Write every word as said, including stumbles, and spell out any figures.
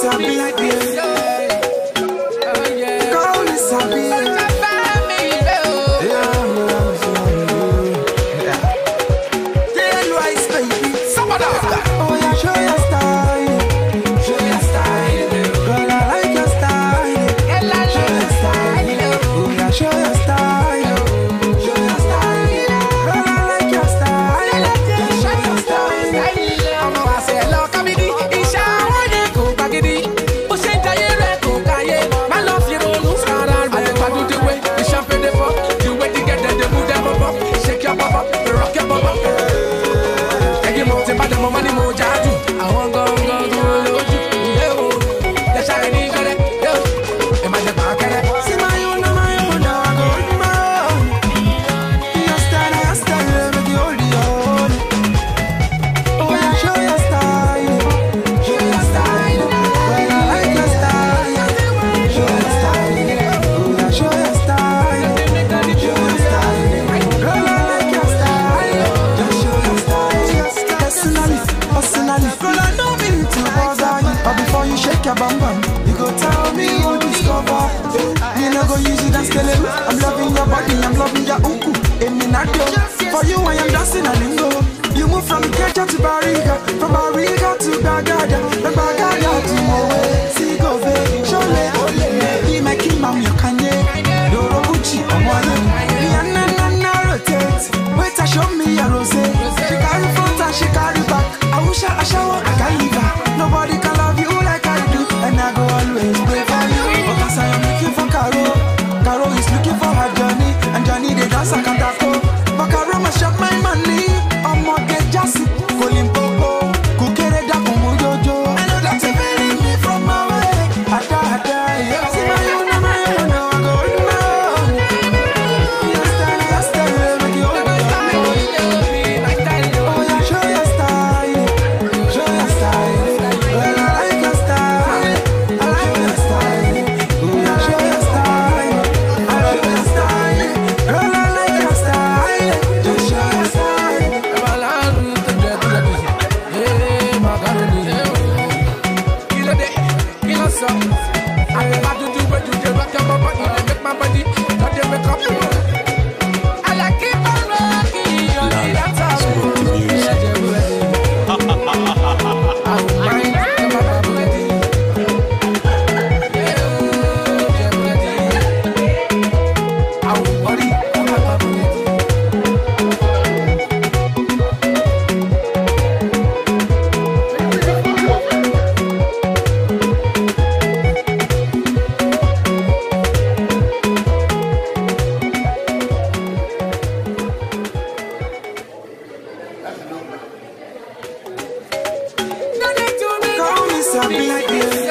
Sabi, call me Sabi. Oh yeah, show your style, show your style, girl I like your style, show your style, oh yeah, show your style, show your style, girl I like your style, show your style. Ọmọ àṣẹ lọ kábídì, iṣẹ́ àwọn yẹn kò gbàgídì. Bó ṣe ń jayé rẹ̀ kò káyé, má lọ fi ronú sára rẹ̀. Àtẹ̀pàdé the way the champagne dey pop, the way the girl dem dey move dem pop up, shake your pop up, rock your pop up. Ẹyin mo ti bá dẹ̀ mọ́ mọ́ ni mo jáde. Àwọn gangan dúró lójú, ilé wo, lè ṣàrẹ̀ ní ìfẹ́rẹ́, yóò, ẹ má jẹ́ pàákẹ́rẹ́. See my own, my own, now I go on my own. Your style, your style, make you hold it on. Oh yeah, show your style, show your style, well I like your style, show your style, oh yeah, show your style, show your style, girl I like your style, just show your style. Personally, personally, girl I know me to bother you, but before you shake your bum bum, you go tell me you discover. You no go use it and scale it. I'm loving your body, I'm loving your uku. Eminado, for you I am dancing a lingo. You move from Ikeja to Bariga, from Bariga to Bagada, from Bagada to Moe. See go baby, Shole, be my king, mom, you Kanye. Doro Gucci, I'm one. Rihanna, Nana, rotate. Wait, I show me a rose. She carry front and she carry back. I wish I shower, I can leave her. Nobody can love you like I do, and I go always pray for you. Because I am looking for Caro. Caro is looking for her Johnny, and Johnny they dance a cantako. But Caro must shop my money. I'm more get jassy, calling popo, kukere da kumu jojo. I know that you're feeling me from my way. Hada hada, yeah. See my own, my own, now I go on my own. Your style, your style, make you hold it on. Oh yeah, show your style, show your style. Well I like your style, I like your style. Oh yeah, show your style, I like your style. Girl I like your style, just show your style. Call me Sabi.